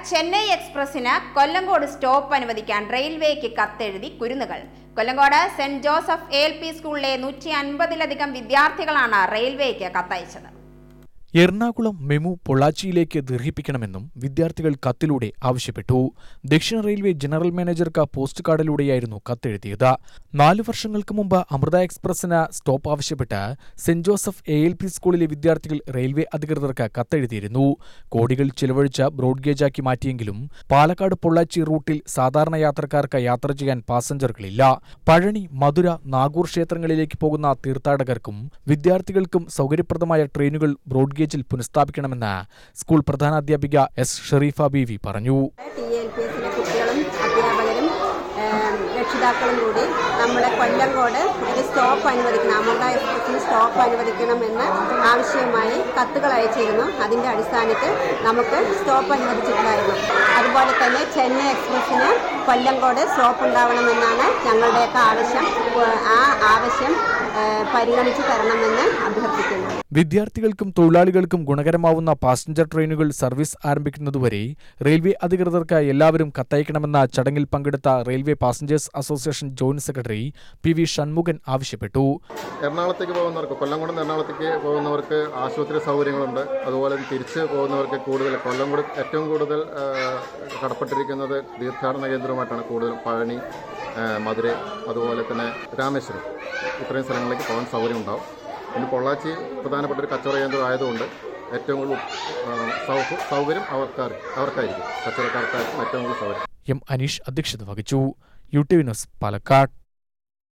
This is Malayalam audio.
ചെന്നൈ എക്സ്പ്രസിന് കൊല്ലങ്കോട് സ്റ്റോപ്പ് അനുവദിക്കാൻ റെയിൽവേക്ക് കത്തെഴുതി കുരുന്നുകൾ. കൊല്ലങ്കോട് സെന്റ് ജോസഫ് ALP സ്കൂളിലെ 150-ലധികം വിദ്യാർത്ഥികളാണ് റെയിൽവേക്ക് കത്തയച്ചത്. എറണാകുളം മെമു പൊള്ളാച്ചിയിലേക്ക് ദീർഘിപ്പിക്കണമെന്നും വിദ്യാർത്ഥികൾ കത്തിലൂടെ ആവശ്യപ്പെട്ടു. ദക്ഷിണ റെയിൽവേ ജനറൽ മാനേജർക്ക് പോസ്റ്റ് കാർഡിലൂടെയായിരുന്നു കത്തെഴുതിയത്. 4 വർഷങ്ങൾക്ക് മുമ്പ് അമൃത എക്സ്പ്രസിന് സ്റ്റോപ്പ് ആവശ്യപ്പെട്ട് സെന്റ് ജോസഫ് ALP സ്കൂളിലെ വിദ്യാർത്ഥികൾ റെയിൽവേ അധികൃതർക്ക് കത്തെഴുതിയിരുന്നു. കോടികൾ ചിലവഴിച്ച് ബ്രോഡ്ഗേജാക്കി മാറ്റിയെങ്കിലും പാലക്കാട് പൊള്ളാച്ചി റൂട്ടിൽ സാധാരണ യാത്രക്കാർക്ക് യാത്ര ചെയ്യാൻ പാസഞ്ചറുകളില്ല. പഴനി, മധുര, നാഗൂർ ക്ഷേത്രങ്ങളിലേക്ക് പോകുന്ന തീർത്ഥാടകർക്കും വിദ്യാർത്ഥികൾക്കും സൗകര്യപ്രദമായ ട്രെയിനുകൾ ബ്രോഡ്ഗേജ് പുനഃസ്ഥാപിക്കണമെന്ന് സ്കൂൾ പ്രധാനാധ്യാപിക S. ഷെറീഫ ബീവി പറഞ്ഞു. കുട്ടികളും അധ്യാപകരും രക്ഷിതാക്കളും കൂടി നമ്മുടെ കൊല്ലങ്കോട് ഒരു സ്റ്റോപ്പ് അനുവദിക്കണം, അമൃത എക്സ്പ്രസിന് സ്റ്റോപ്പ് അനുവദിക്കണമെന്ന് ആവശ്യമായി കത്തുകൾ അയച്ചിരുന്നു. അതിന്റെ അടിസ്ഥാനത്തിൽ നമുക്ക് സ്റ്റോപ്പ് അനുവദിച്ചിട്ടുണ്ടായിരുന്നു. അതുപോലെ തന്നെ ചെന്നൈ എക്സ്പ്രസിന് കൊല്ലങ്കോട് സ്റ്റോപ്പ് ഉണ്ടാവണമെന്നാണ് ഞങ്ങളുടെയൊക്കെ ആവശ്യം. ആ ആവശ്യം പരിഗണിച്ചു തരണമെന്ന് അഭ്യർത്ഥിക്കുന്നു. വിദ്യാർത്ഥികൾക്കും തൊഴിലാളികൾക്കും ഗുണകരമാവുന്ന പാസഞ്ചർ ട്രെയിനുകൾ സർവീസ് ആരംഭിക്കുന്നതുവരെ റെയിൽവേ അധികൃതർക്ക് എല്ലാവരും കത്തയക്കണമെന്ന ചടങ്ങിൽ പങ്കെടുത്ത railway passengers association joint secretary PV Shanmughan ആവശ്യപ്പെട്ടു. എറണാകുളത്തേക്ക് പോകുന്നവർക്ക്, കൊല്ലംകോട് എറണാകുളത്തേക്ക് പോകുന്നവർക്ക് ആശുപത്രി സൗകര്യങ്ങളുണ്ട്. അതുപോലെ തിരിച്ച് പോകുന്നവർക്ക് കൂടുതൽ കൊല്ലംകോട് ഏറ്റവും കൂടുതൽ കടപ്പെട്ടിരിക്കുന്നത് തീർത്ഥാടന കേന്ദ്രവുമായിട്ടാണ്. കൂടുതൽ പഴനി, മധുര, അതുപോലെ തന്നെ രാമേശ്വരം, ഇത്രയും സ്ഥലങ്ങളിലേക്ക് പോകാൻ സൗകര്യം ഉണ്ടാവും. പിന്നെ പൊള്ളാച്ചി പ്രധാനപ്പെട്ട ഒരു കച്ചവട കേന്ദ്രം ആയതുകൊണ്ട് ഏറ്റവും കൂടുതൽ സൗകര്യം അവർക്കായിരിക്കും. കച്ചവടക്കാർക്കായിരിക്കും ഏറ്റവും കൂടുതൽ സൗകര്യം. M. അനീഷ് അധ്യക്ഷത വഹിച്ചു. UTV news, Palakkad.